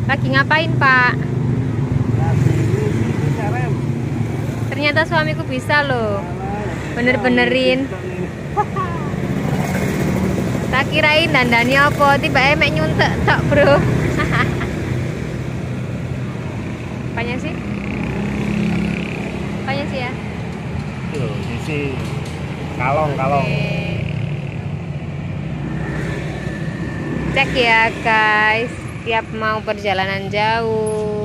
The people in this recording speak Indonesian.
Lagi ngapain, Pak? Ternyata suamiku bisa loh. Bener-benerin. Tak kirain dandani apa, tiba mek nyuntek tok, Bro. Apanya sih? Apanya sih ya? Tuh, sisi kalong. Cek ya guys, tiap mau perjalanan jauh